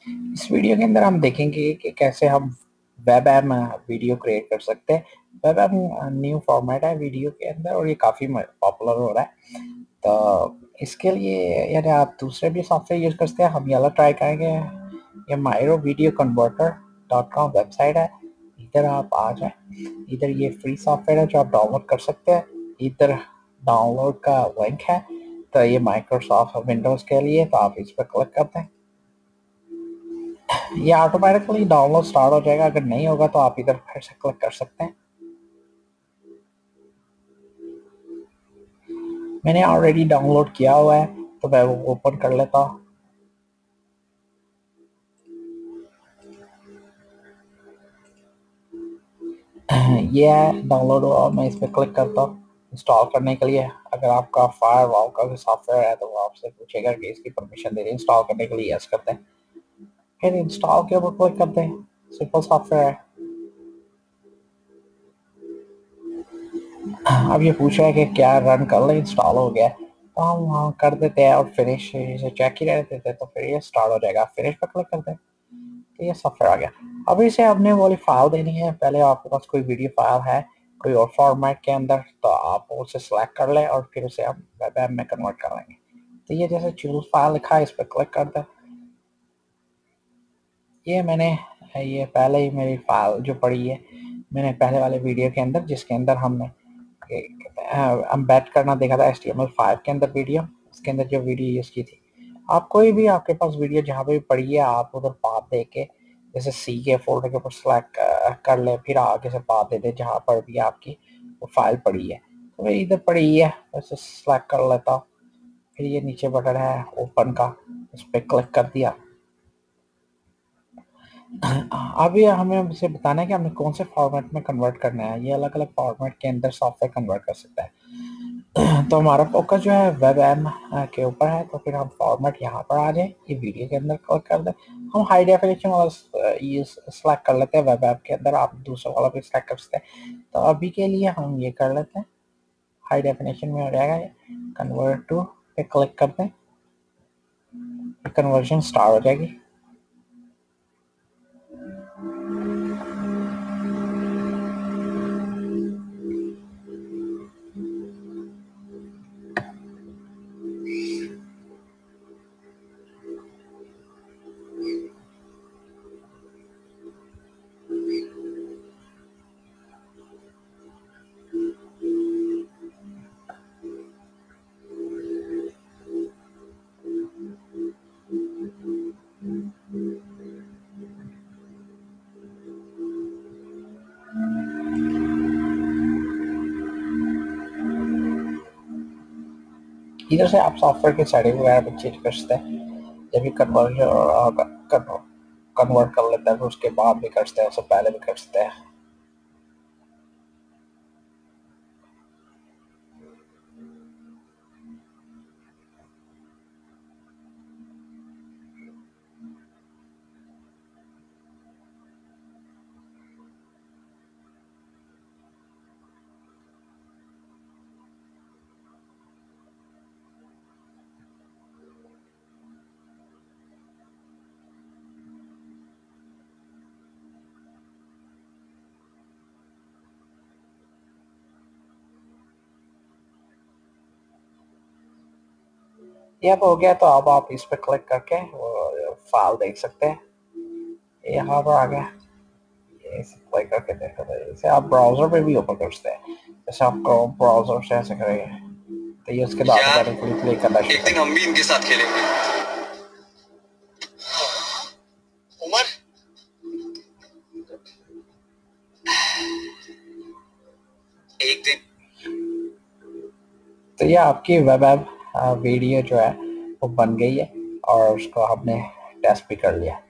इस वीडियो के अंदर हम देखेंगे कि कैसे हम वेब ऐप वीडियो क्रिएट कर सकते हैं। वेब ऐप न्यू फॉर्मेट है वीडियो के अंदर और ये काफ़ी पॉपुलर हो रहा है। तो इसके लिए यानी आप दूसरे भी सॉफ्टवेयर यूज़ करते हैं, हम ये वाला ट्राई करेंगे। ये Miro video converter .com website है, इधर आप आ जाएं। इधर ये फ्री सॉफ्टवेयर है जो आप डाउनलोड कर सकते हैं। इधर डाउनलोड का लिंक है, तो ये माइक्रोसॉफ्ट विंडोज़ के लिए, तो आप इस पर क्लिक करते हैं, ये ऑटोमेटिकली डाउनलोड स्टार्ट हो जाएगा। अगर नहीं होगा तो आप इधर फिर से क्लिक कर सकते हैं। मैंने ऑलरेडी डाउनलोड किया हुआ है तो मैं वो ओपन कर लेता हूँ। ये है डाउनलोड हुआ, मैं इस पर क्लिक करता हूँ इंस्टॉल करने के लिए। अगर आपका फायरवॉल का सॉफ्टवेयर है तो वो आपसे पूछेगा कि इसकी परमिशन दे रहे इंस्टॉल करने के लिए, यस करते हैं। फिर इंस्टॉल के ऊपर क्लिक करते हैं, सिंपल सॉफ्टवेयर है। अब ये पूछ रहा है कि क्या रन कर ले, इंस्टॉल हो गया, तो हम वहाँ कर देते हैं और फिनिश से चेक ही रह देते हैं, तो फिर ये स्टार्ट हो जाएगा। फिनिश पर क्लिक करते हैं तो ये सॉफ्टवेयर आ गया। अब इसे हमने वाली फाइल देनी है। पहले आपके पास कोई वीडियो फाइल है कोई और फॉर्मेट के अंदर, तो आप उसे सेलेक्ट कर लें और फिर उसे हम वेब ऐप में कन्वर्ट कर लेंगे। तो ये जैसे चूज फाइल लिखा है, इस पर क्लिक कर दें। ये मैंने ये पहले ही मेरी फाइल जो पड़ी है मैंने पहले वाले वीडियो के अंदर, जिसके अंदर हमने एम्बेड करना देखा था HTML5 के अंदर वीडियो, उसके अंदर जो वीडियो यूज़ की थी। आप कोई भी आपके पास वीडियो जहाँ पे भी पड़ी है, आप उधर पाथ दे के जैसे सी के फोल्डर के ऊपर सेलेक्ट कर ले, फिर आगे से पाथ दे दे जहाँ पर भी आपकी वो फाइल पड़ी है। तो मेरी इधर पड़ी है, वैसे सेलेक्ट कर लेता हूँ। फिर ये नीचे बटन है ओपन का, उस पर क्लिक कर दिया। अभी हमें उसे बताना है कि हमें कौन से फॉर्मेट में कन्वर्ट करना है। ये अलग अलग फॉर्मेट के अंदर सॉफ्टवेयर कन्वर्ट कर सकता है। तो हमारा फोकस जो है वेब ऐप के ऊपर है, तो फिर हम फॉर्मेट यहाँ पर आ जाए, ये वीडियो के अंदर क्लिक कर दें। हम हाई डेफिनेशन वाला ये सेलेक्ट कर लेते हैं। वेब ऐप के अंदर आप दूसरा वाला भी सेलेक्ट कर सकते हैं, तो अभी के लिए हम ये कर लेते हैं। हाई डेफिनेशन में हो जाएगा, कन्वर्ट टू पे क्लिक करते हैं, कन्वर्जन स्टार्ट हो जाएगी। इधर से आप सॉफ्टवेयर की सेटिंग वगैरह भी चेंज कर सकते हैं। जब भी कन्वर्ट कर लेते हैं तो उसके बाद भी कर सकते हैं, उससे पहले भी कर सकते हैं। ये अब हो गया, तो अब आप इस पर क्लिक करके फाइल देख सकते हैं। ये यहाँ पर आ गया, इसे क्लिक करके देख सकते हैं। इसे आप ब्राउजर पे भी ओपन कर सकते हैं, जैसे आप क्रोम ब्राउजर से ऐसे करेंगे तो ये उसके बाद ऑटोमेटिकली प्ले करना शुरू कर देगा। एक दिन हम भी इनके साथ खेलेंगे। उमर, एक दिन। तो ये आपकी वेब ऐप वीडियो जो है वो बन गई है और उसको हमने टेस्ट भी कर लिया।